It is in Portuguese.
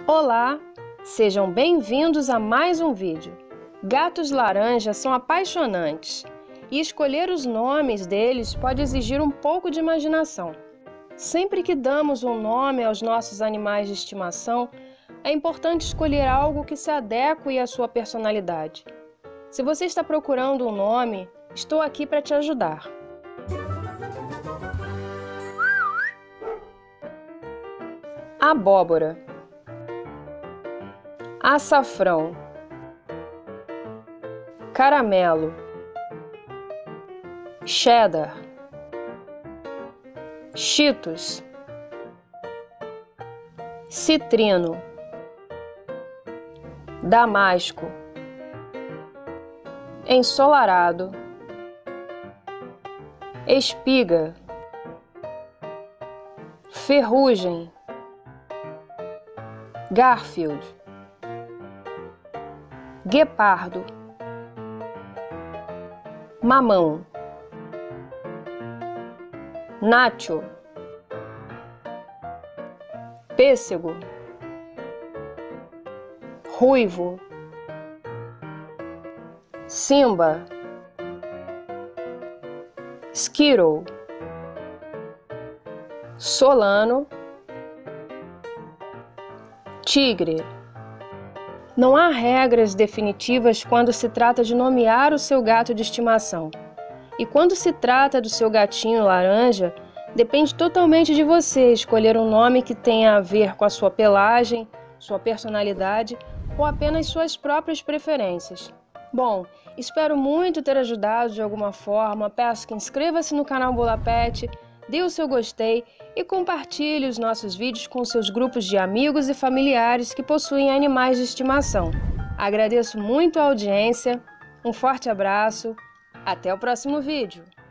Olá, sejam bem-vindos a mais um vídeo. Gatos laranja são apaixonantes e escolher os nomes deles pode exigir um pouco de imaginação. Sempre que damos um nome aos nossos animais de estimação, é importante escolher algo que se adeque à sua personalidade. Se você está procurando um nome, estou aqui para te ajudar. Abóbora, açafrão, caramelo, cheddar, cheetos, citrino, damasco, ensolarado, espiga, ferrugem, Garfield, guepardo, mamão, nacho, pêssego, ruivo, Simba, Skittle, Solano, tigre. Não há regras definitivas quando se trata de nomear o seu gato de estimação. E quando se trata do seu gatinho laranja, depende totalmente de você escolher um nome que tenha a ver com a sua pelagem, sua personalidade ou apenas suas próprias preferências. Bom, espero muito ter ajudado de alguma forma. Peço que inscreva-se no canal Bola Pet, dê o seu gostei e compartilhe os nossos vídeos com seus grupos de amigos e familiares que possuem animais de estimação. Agradeço muito a audiência, um forte abraço, até o próximo vídeo!